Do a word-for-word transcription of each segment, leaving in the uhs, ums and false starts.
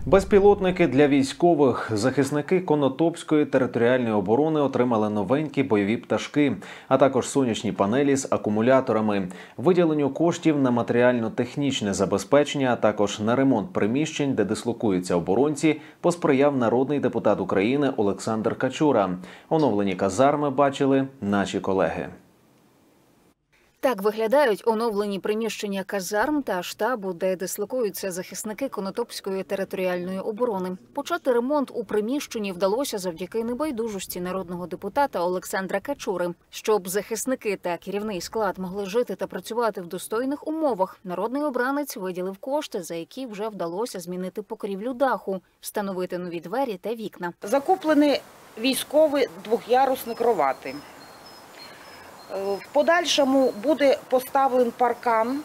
Безпілотники для військових. Захисники Конотопської територіальної оборони отримали новенькі бойові пташки, а також сонячні панелі з акумуляторами. Виділенню коштів на матеріально-технічне забезпечення, а також на ремонт приміщень, де дислокуються оборонці, посприяв народний депутат України Олександр Качура. Оновлені казарми бачили наші колеги. Так виглядають оновлені приміщення казарм та штабу, де дислокуються захисники Конотопської територіальної оборони. Почати ремонт у приміщенні вдалося завдяки небайдужості народного депутата Олександра Качури. Щоб захисники та керівний склад могли жити та працювати в достойних умовах, народний обранець виділив кошти, за які вже вдалося змінити покрівлю даху, встановити нові двері та вікна. Закуплені військові двох'ярусні кровати. В подальшому буде поставлений паркан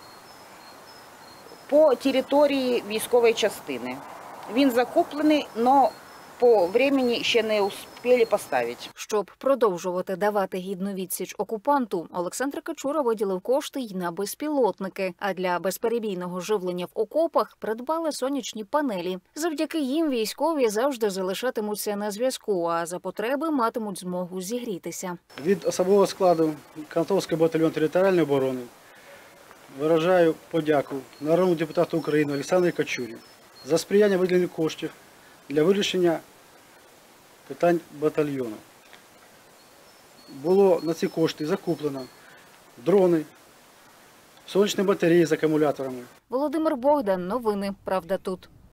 по території військової частини. Він закуплений, але по часу ще не встигли поставити. Щоб продовжувати давати гідну відсіч окупанту, Олександр Качура виділив кошти й на безпілотники. А для безперебійного живлення в окопах придбали сонячні панелі. Завдяки їм військові завжди залишатимуться на зв'язку, а за потреби матимуть змогу зігрітися. Від особового складу Конотопського батальйону територіальної оборони виражаю подяку народному депутату України Олександру Качурі за сприяння виділення коштів для вирішення питань батальйону. Було на ці кошти закуплено дрони, сонячні батареї з акумуляторами. Володимир Богдан. Новини. Правда тут.